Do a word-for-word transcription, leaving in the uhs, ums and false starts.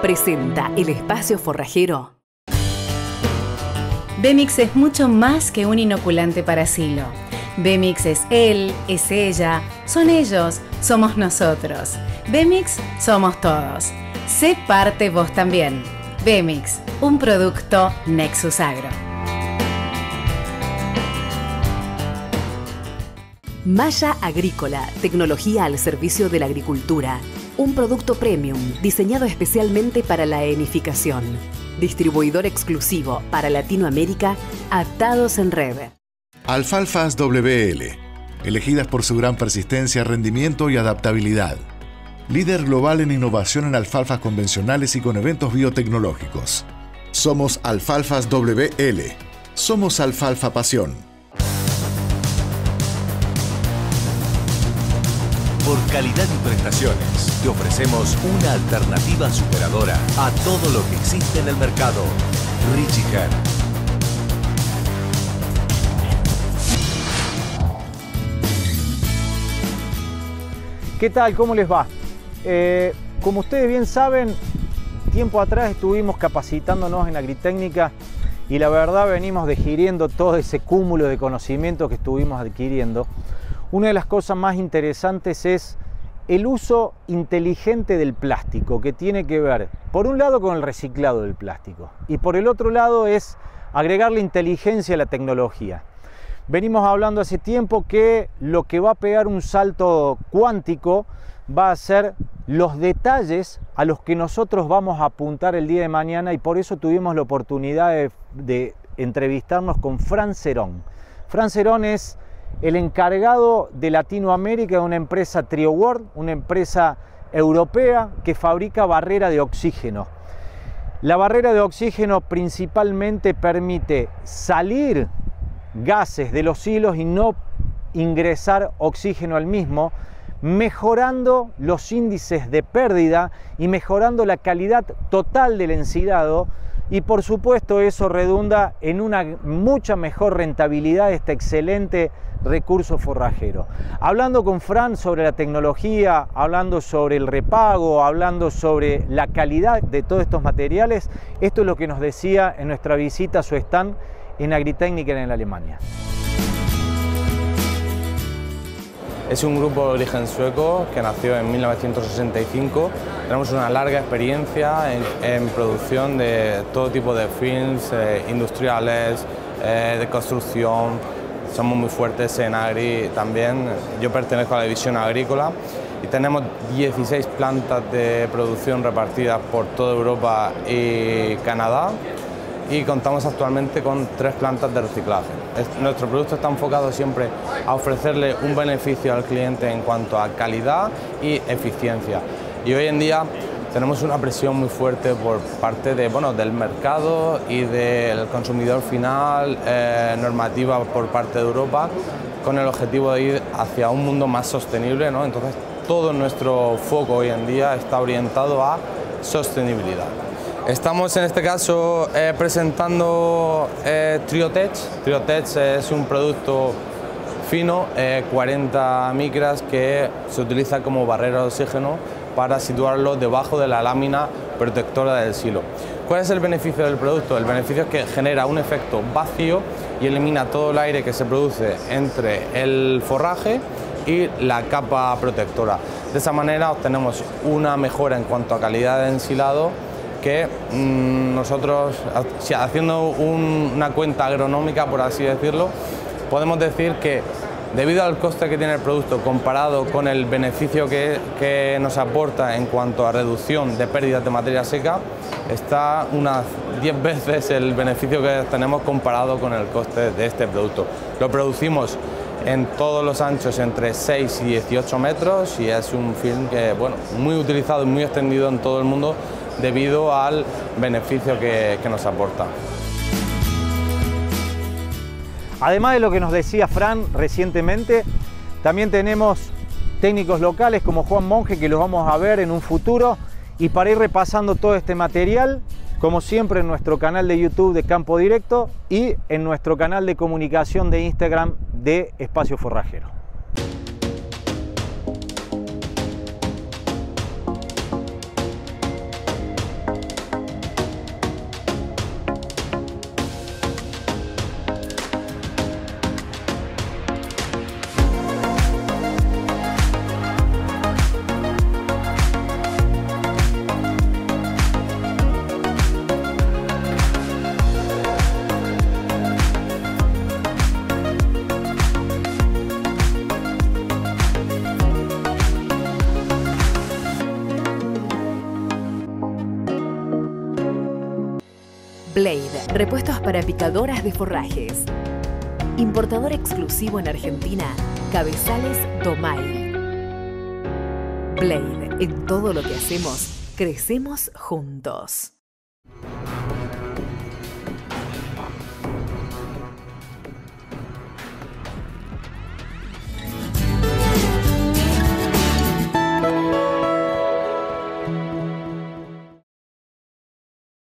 presenta el espacio forrajero. Bemix es mucho más que un inoculante para silo. Bemix es él, es ella, son ellos, somos nosotros. Bemix somos todos. Sé parte vos también. Bemix, un producto Nexus Agro. Malla Agrícola, tecnología al servicio de la agricultura. Un producto premium diseñado especialmente para la enificación. Distribuidor exclusivo para Latinoamérica, Atados en Red. Alfalfas W L, elegidas por su gran persistencia, rendimiento y adaptabilidad. Líder global en innovación en alfalfas convencionales y con eventos biotecnológicos. Somos Alfalfas W L. Somos Alfalfa Pasión. Por calidad y prestaciones, te ofrecemos una alternativa superadora a todo lo que existe en el mercado. Richie Her. ¿Qué tal? ¿Cómo les va? Eh, como ustedes bien saben, tiempo atrás estuvimos capacitándonos en Agritécnica y la verdad venimos digiriendo todo ese cúmulo de conocimiento que estuvimos adquiriendo. Una de las cosas más interesantes es el uso inteligente del plástico, que tiene que ver, por un lado, con el reciclado del plástico y por el otro lado es agregarle inteligencia a la tecnología. Venimos hablando hace tiempo que lo que va a pegar un salto cuántico va a ser los detalles a los que nosotros vamos a apuntar el día de mañana y por eso tuvimos la oportunidad de, de entrevistarnos con Fran Cerón. Fran Cerón es el encargado de Latinoamérica de una empresa TrioWorld, una empresa europea que fabrica barrera de oxígeno. La barrera de oxígeno principalmente permite salir gases de los hilos y no ingresar oxígeno al mismo, mejorando los índices de pérdida y mejorando la calidad total del ensilado y por supuesto eso redunda en una mucha mejor rentabilidad de este excelente recurso forrajero. Hablando con Fran sobre la tecnología, hablando sobre el repago, hablando sobre la calidad de todos estos materiales, esto es lo que nos decía en nuestra visita a su stand en Agritécnica en Alemania. Es un grupo de origen sueco que nació en mil novecientos sesenta y cinco. Tenemos una larga experiencia en, en producción de todo tipo de films eh, industriales, eh, de construcción. Somos muy fuertes en agri también. Yo pertenezco a la división agrícola y tenemos dieciséis plantas de producción repartidas por toda Europa y Canadá. Y contamos actualmente con tres plantas de reciclaje. Nuestro producto está enfocado siempre a ofrecerle un beneficio al cliente en cuanto a calidad y eficiencia. Y hoy en día tenemos una presión muy fuerte por parte de, bueno, del mercado y del consumidor final, eh, normativa por parte de Europa, con el objetivo de ir hacia un mundo más sostenible, ¿no? Entonces todo nuestro foco hoy en día está orientado a sostenibilidad. Estamos en este caso eh, presentando eh, TrioTech. TrioTech es un producto fino, eh, cuarenta micras, que se utiliza como barrera de oxígeno para situarlo debajo de la lámina protectora del silo. ¿Cuál es el beneficio del producto? El beneficio es que genera un efecto vacío y elimina todo el aire que se produce entre el forraje y la capa protectora. De esa manera obtenemos una mejora en cuanto a calidad de ensilado que mmm, nosotros, haciendo un, una cuenta agronómica, por así decirlo, podemos decir que debido al coste que tiene el producto comparado con el beneficio que, que nos aporta en cuanto a reducción de pérdidas de materia seca, está unas diez veces el beneficio que tenemos comparado con el coste de este producto. Lo producimos en todos los anchos entre seis y dieciocho metros y es un film que, bueno, muy utilizado y muy extendido en todo el mundo debido al beneficio que, que nos aporta. Además de lo que nos decía Fran recientemente, también tenemos técnicos locales como Juan Monge, que los vamos a ver en un futuro. Y para ir repasando todo este material, como siempre en nuestro canal de YouTube de Campo Directo y en nuestro canal de comunicación de Instagram de Espacio Forrajero. Blade, repuestos para picadoras de forrajes. Importador exclusivo en Argentina, Cabezales Domail. Blade, en todo lo que hacemos, crecemos juntos.